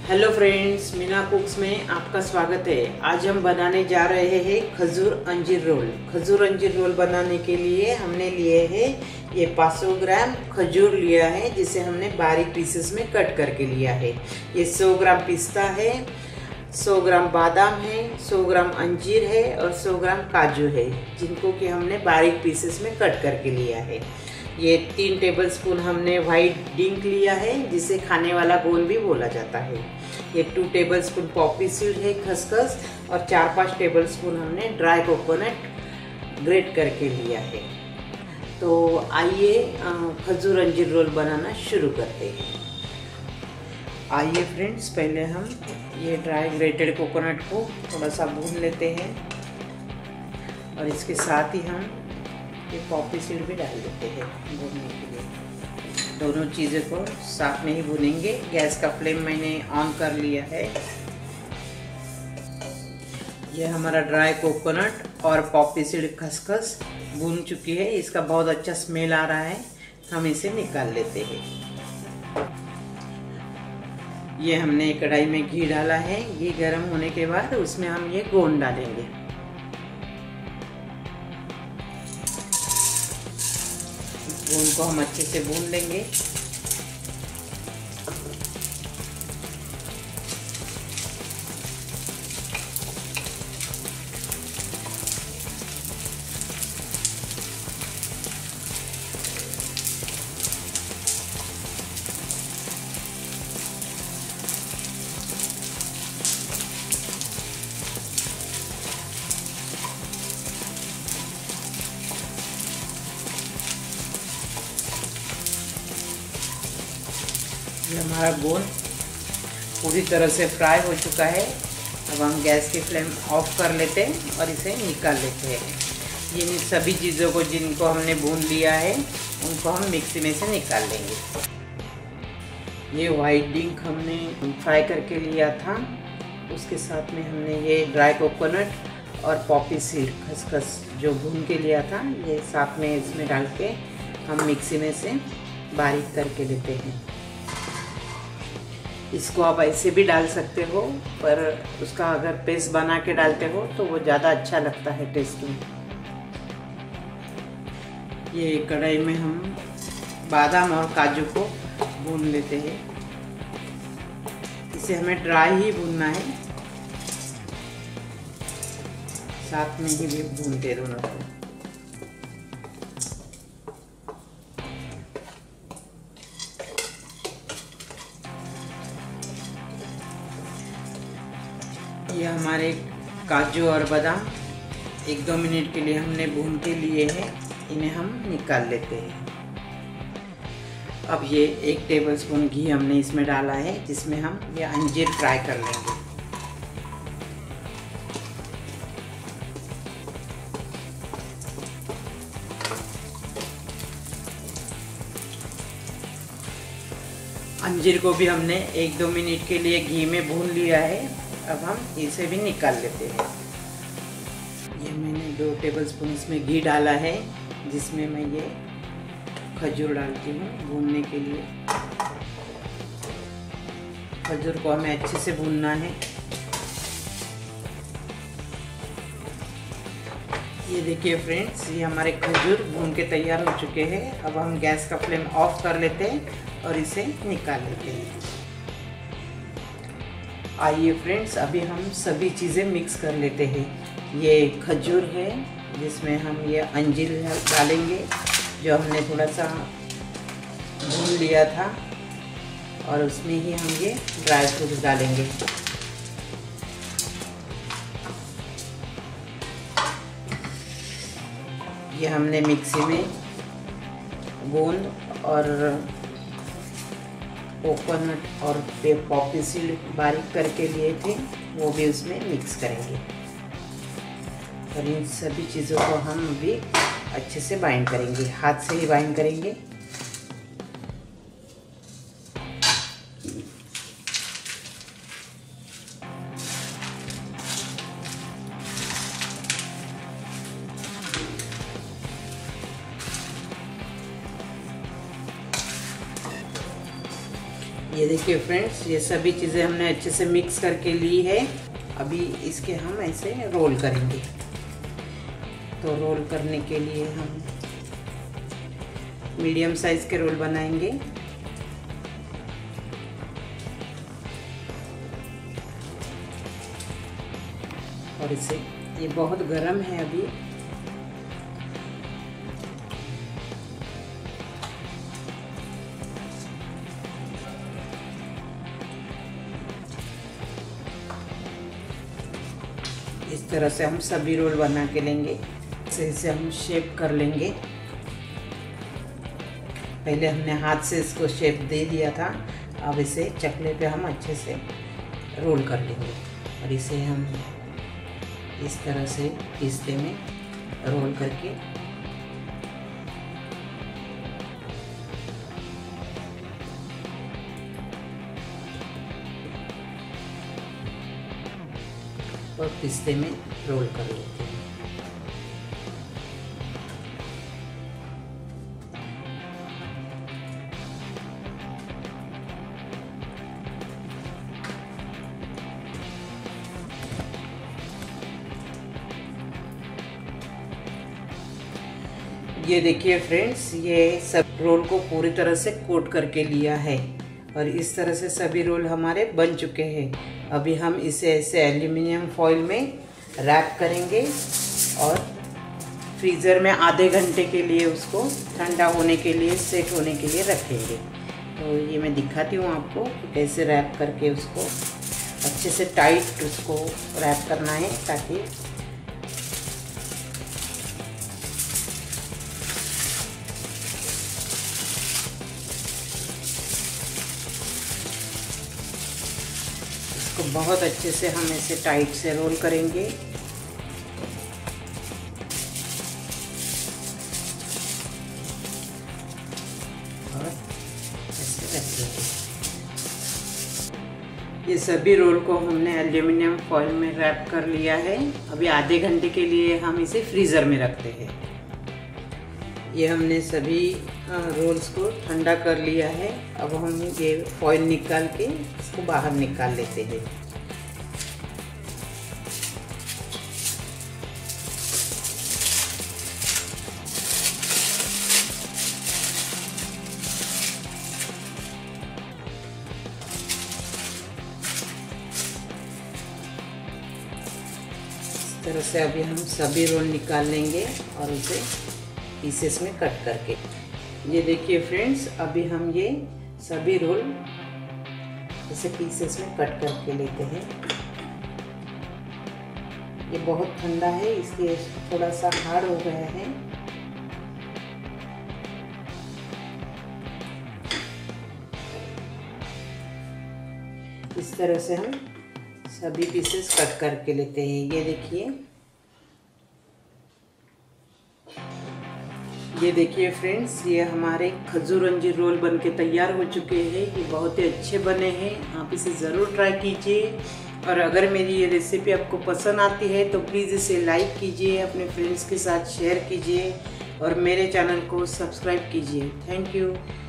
Hello friends, Meena कुक्स में आपका स्वागत है। आज हम बनाने जा रहे हैं खजूर अंजीर रोल। खजूर अंजीर रोल बनाने के लिए हमने लिए हैं ये 500 ग्राम खजूर लिया है, जिसे हमने बारीक पीसेस में कट करके लिया है। ये 100 ग्राम पिस्ता है, 100 ग्राम बादाम है, 100 ग्राम अंजीर है और 100 ग्राम काजू है, जिनको कि हमने बारीक पीसेस में कट करके लिया है। ये 3 टेबलस्पून हमने वाइट डिंक लिया है, जिसे खाने वाला गोल भी बोला जाता है। ये 2 टेबलस्पून पॉपी सीड है, खसखस, और 4-5 टेबलस्पून हमने ड्राई कोकोनट ग्रेट करके लिया है। तो आइए खजूर अंजीर रोल बनाना शुरू करते हैं। आइए फ्रेंड्स, पहले हम ये ड्राई ग्रेटेड कोकोनट को थोड़ा सा भून लेते हैं और इसके साथ ही हम ये पॉपी सीड भी डाल देते हैं भूनने के लिए। दोनों चीज़ों को साथ में ही भूनेंगे। गैस का फ्लेम मैंने ऑन कर लिया है। ये हमारा ड्राई कोकोनट और पॉपी सीड खसखस भून चुकी है। इसका बहुत अच्छा स्मेल आ रहा है। हम इसे निकाल लेते हैं। ये हमने कढ़ाई में घी डाला है। घी गर्म होने के बाद उसमें हम ये गोंद डालेंगे। गोंद को हम अच्छे से भून लेंगे। ये हमारा गोंद पूरी तरह से फ्राई हो चुका है। अब हम गैस की फ्लेम ऑफ कर लेते हैं और इसे निकाल लेते हैं। ये सभी चीज़ों को जिनको हमने भून लिया है उनको हम मिक्सी में से निकाल लेंगे। ये वाइट डिंक हमने फ्राई करके लिया था, उसके साथ में हमने ये ड्राई कोकोनट और पॉपी सीड खसखस जो भून के लिया था, ये साथ में इसमें डाल के हम मिक्सी में से बारीक करके लेते हैं। इसको आप ऐसे भी डाल सकते हो, पर उसका अगर पेस्ट बना के डालते हो तो वो ज़्यादा अच्छा लगता है टेस्ट में। ये कढ़ाई में हम बादाम और काजू को भून लेते हैं। इसे हमें ड्राई ही भूनना है, साथ में ही भी भूनते दोनों को। ये हमारे काजू और बादाम 1-2 मिनट के लिए हमने भून के लिए हैं। इन्हें हम निकाल लेते हैं। अब ये 1 टेबलस्पून घी हमने इसमें डाला है, जिसमें हम ये अंजीर फ्राई कर लेंगे। अंजीर को भी हमने 1-2 मिनट के लिए घी में भून लिया है। अब हम इसे भी निकाल लेते हैं। ये मैंने 2 टेबलस्पून इसमें घी डाला है, जिसमें मैं ये खजूर डालती हूँ भूनने के लिए। खजूर को हमें अच्छे से भूनना है। ये देखिए फ्रेंड्स, ये हमारे खजूर भून के तैयार हो चुके हैं। अब हम गैस का फ्लेम ऑफ कर लेते हैं और इसे निकाल लेते हैं। आइए फ्रेंड्स, अभी हम सभी चीज़ें मिक्स कर लेते हैं। ये खजूर है, जिसमें हम ये अंजीर डालेंगे जो हमने थोड़ा सा भून लिया था, और उसमें ही हम ये ड्राई फ्रूट्स डालेंगे। ये हमने मिक्सी में गोंद और कोकोनट और पॉपी सीड बारीक करके लिए थे, वो भी उसमें मिक्स करेंगे। और इन सभी चीज़ों को हम भी अच्छे से बाइंड करेंगे, हाथ से ही बाइंड करेंगे। ये देखिए फ्रेंड्स, ये सभी चीज़ें हमने अच्छे से मिक्स करके ली है। अभी इसके हम ऐसे रोल करेंगे। तो रोल करने के लिए हम मीडियम साइज़ के रोल बनाएंगे। और इसे, ये बहुत गर्म है अभी, इस तरह से हम सभी रोल बना के लेंगे। इसे हम शेप कर लेंगे। पहले हमने हाथ से इसको शेप दे दिया था, अब इसे चकले पे हम अच्छे से रोल कर लेंगे। और इसे हम इस तरह से पिस्ते में रोल करके और पिस्ते में रोल कर लेते हैं। ये देखिए फ्रेंड्स, ये सब रोल को पूरी तरह से कोट करके लिया है और इस तरह से सभी रोल हमारे बन चुके हैं। अभी हम इसे ऐसे एल्युमिनियम फॉइल में रैप करेंगे और फ्रीज़र में आधे घंटे के लिए उसको ठंडा होने के लिए, सेट होने के लिए रखेंगे। तो ये मैं दिखाती हूँ आपको कि कैसे रैप करके उसको अच्छे से टाइट उसको रैप करना है, ताकि इसको बहुत अच्छे से हम ऐसे टाइट से रोल करेंगे। और ऐसे रखेंगे। ये सभी रोल को हमने एल्युमिनियम फॉइल में रैप कर लिया है। अभी आधे घंटे के लिए हम इसे फ्रीज़र में रखते हैं। ये हमने सभी रोल्स को ठंडा कर लिया है। अब हम ये फॉइल निकाल के इसको बाहर निकाल लेते हैं। इस तरह से अभी हम सभी रोल निकाल लेंगे और उसे पीसेस में कट करके। ये देखिए फ्रेंड्स, अभी हम ये सभी रोल इसे पीसेस में कट करके लेते हैं। ये बहुत ठंडा है, इसलिए थोड़ा सा हार्ड हो गया है। इस तरह से हम सभी पीसेस कट करके लेते हैं। ये देखिए फ्रेंड्स, ये हमारे खजूर अंजीर रोल बनके तैयार हो चुके हैं। ये बहुत ही अच्छे बने हैं, आप इसे ज़रूर ट्राई कीजिए। और अगर मेरी ये रेसिपी आपको पसंद आती है तो प्लीज़ इसे लाइक कीजिए, अपने फ्रेंड्स के साथ शेयर कीजिए और मेरे चैनल को सब्सक्राइब कीजिए। Thank you.